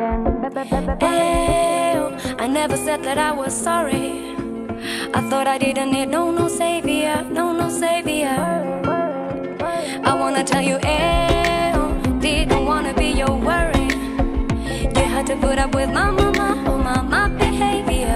I never said that I was sorry. I thought I didn't need no savior, no savior. I wanna tell you, didn't wanna be your worry. You had to put up with my mama behavior.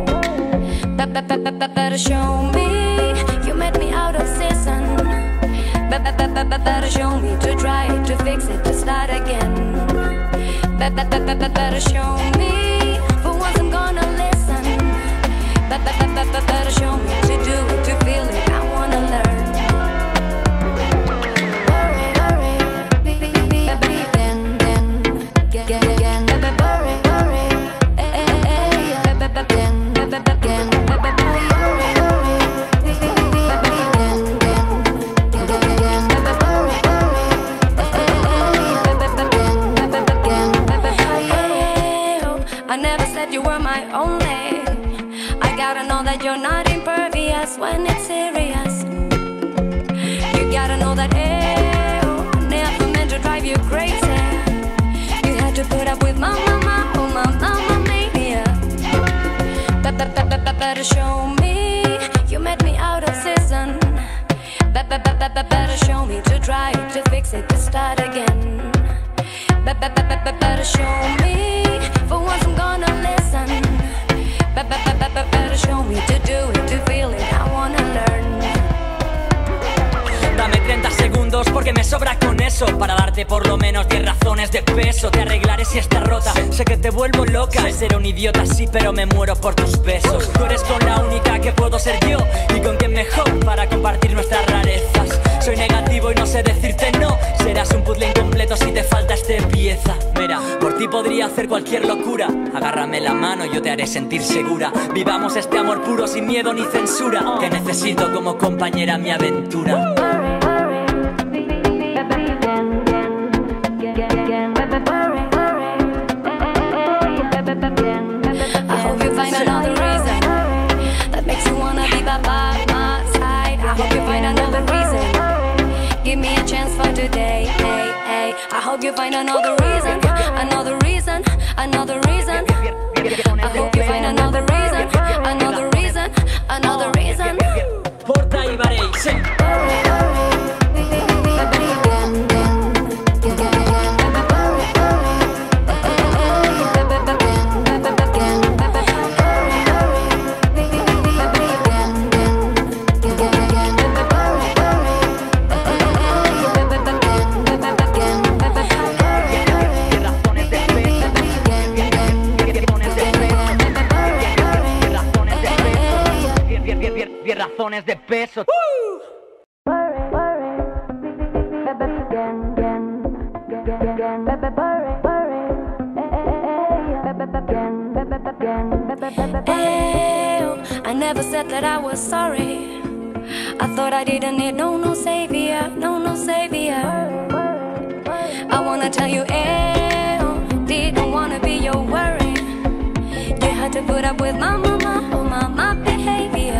Better show me you met me out of season. Better show me to try to fix it, to start again. Better show me for once I'm gonna listen. Better show me to do it, to feel it, I wanna learn. I never said you were my only. I gotta know that you're not impervious when it's serious. You gotta know that I never meant to drive you crazy. You had to put up with my mama mania. Better show me you met me out of season. Better show me to try to fix it, to start again. Better show me for once I'm gonna listen. Better show me to do it, to feel it, I wanna learn. Dame 30 segundos porque me sobra con eso, para darte por lo menos 10 razones de peso. Te arreglaré si estás rota, sé que te vuelvo loca. Ser un idiota sí, pero me muero por tus besos. Tú eres con la única que puedo ser yo, y con quien mejor para compartir nuestras rarezas. Soy negativo y no sé decirte no. Serás un puzzle incompleto si te falta esta pieza. Mira, por ti podría hacer cualquier locura. Agárrame la mano y yo te haré sentir segura. Vivamos este amor puro sin miedo ni censura. Te necesito como compañera en mi aventura. I hope you find another reason that makes you wanna be by my side. I hope you find another reason. Give me a chance for today. I hope you find another reason, another reason, another reason. I hope you find another reason, another reason, another reason. Porta y Varey, sí. Razones de peso. I never said that I was sorry. I thought I didn't need no savior, no savior. I wanna tell you, didn't wanna be your worry. You had to put up with my mama behavior.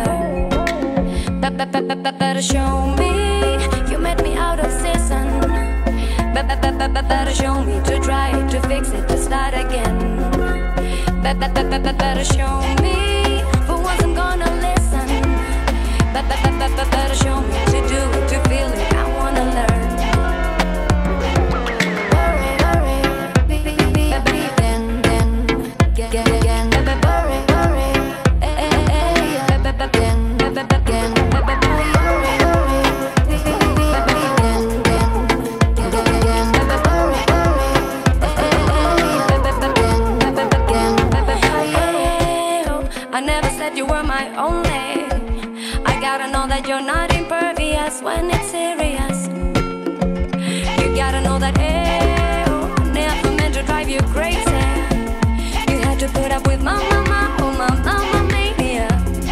Better show me you met me out of season. Better show me to try to fix it, to start again. Better show me for once I'm gonna listen. Better show me to do it, to feel it, I wanna learn. I never said you were my only. I gotta know that you're not impervious when it's serious. You gotta know that I never meant to drive you crazy. You had to put up with my mama mania.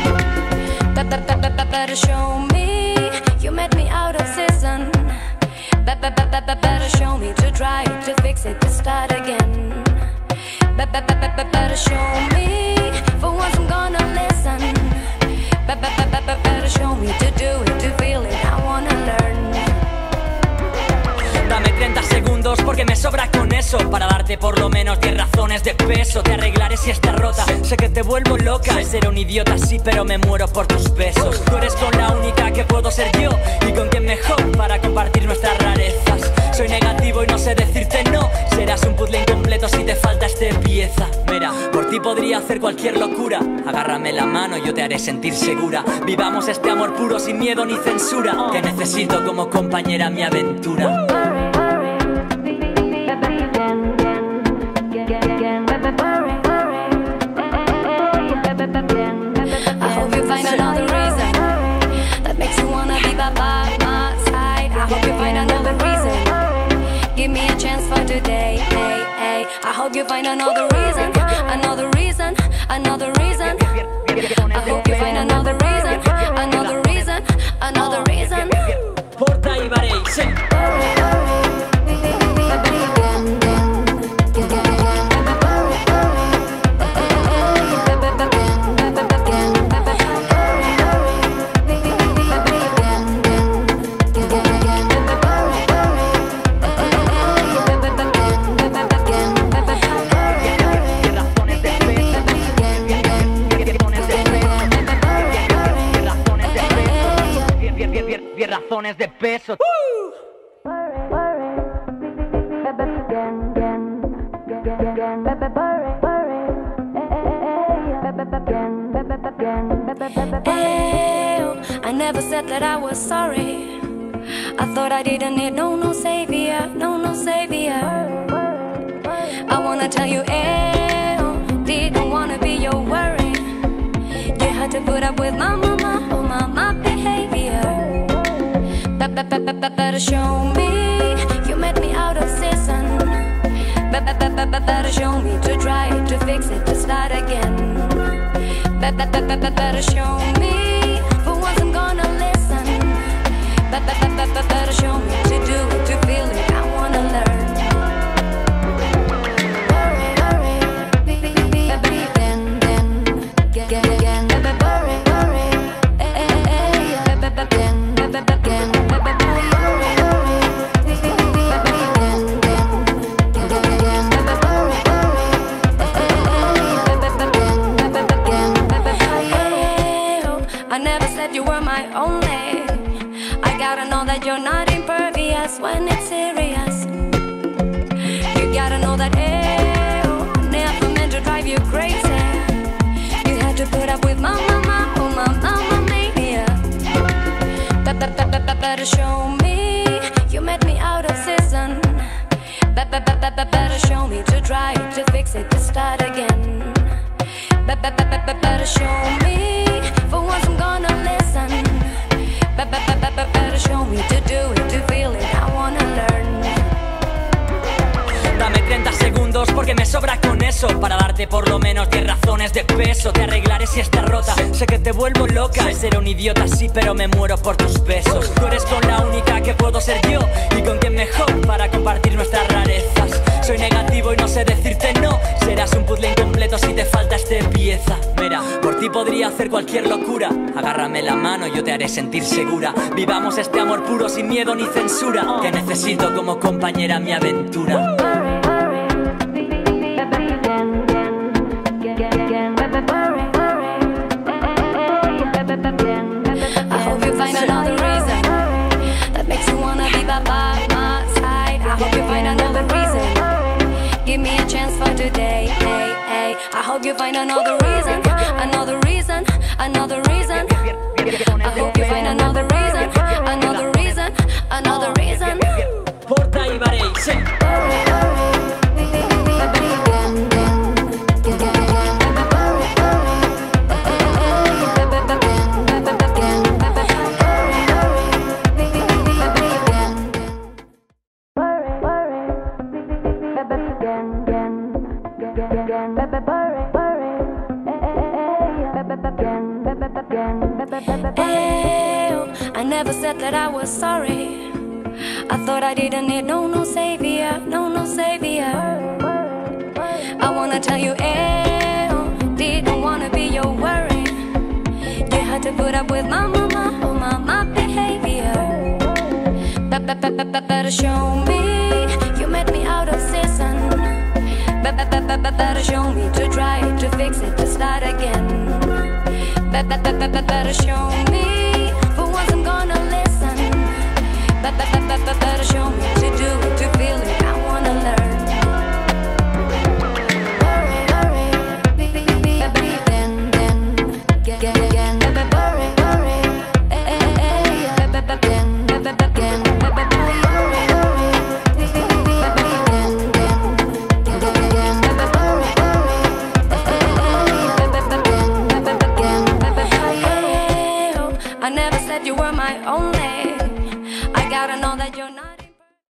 Better show me you met me out of season. Better show me to try to fix it, to start again. Better show me for once I'm gonna listen. Better show me to do it, to feel it, I wanna learn. Dame 30 segundos porque me sobra con eso. Para darte por lo menos 10 razones de peso. Te arreglaré si estás rota, sé que te vuelvo loca. Ser un idiota sí, pero me muero por tus besos. Tú eres con la única que puedo ser yo, y con quien mejor para compartir nuestras rarezas. Soy negativo y no sé decirte no. Serás un puzzle incompleto si te falta esta pieza. Mira, por ti podría hacer cualquier locura. Agárrame la mano, yo te haré sentir segura. Vivamos este amor puro sin miedo ni censura, que necesito como compañera mi aventura. I hope you find another reason that makes you wanna be by my side. I hope you find another reason. Give me a chance for today. I hope you find another reason, another reason, another reason. I hope you find another reason, another reason, another reason. Porta y Varey, sí. Razones de peso. I never said that I was sorry. I thought I didn't need no savior, no savior. I wanna tell you, didn't wanna be your worry. You had to put up with my my behavior. Better show me you met me out of season. Better show me to try to fix it, to start again. Better show me for once I'm gonna listen. Better show me to do it, to feel it, I wanna learn. I never said you were my only. I gotta know that you're not impervious when it's serious. You gotta know that I never meant to drive you crazy. You had to put up with my mama mania. Better show me you met me out of season. Better show me to try to fix it, to start again. Better show me for once I'm gonna listen. Better show me to do it, to feel it, I wanna learn. Dame 30 segundos porque me sobra con eso. Para darte por lo menos 10 razones de peso. Te arreglaré si estás rota, sé que te vuelvo loca. Ser un idiota sí, pero me muero por tus besos. Tú eres con la única que puedo ser yo, y con quien mejor para compartir nuestras rarezas. Soy negativo y no sé decirte no. Serás un puzzle incompleto si te falta esta pieza. Mira, por ti podría hacer cualquier locura. Agárrame la mano, yo te haré sentir segura. Vivamos este amor puro sin miedo ni censura, que necesito como compañera mi aventura. I hope you find another reason that makes you wanna be by my side. I hope you find another reason. Give me a chance for today. I hope you find another reason, another reason, another reason. I hope you find another reason, another reason, another reason. Porta y Varey, sí. I never said that I was sorry. I thought I didn't need no savior, no savior. I wanna tell you, didn't wanna be your worry. You had to put up with my my behavior. Better show me you met me start again. Better show me.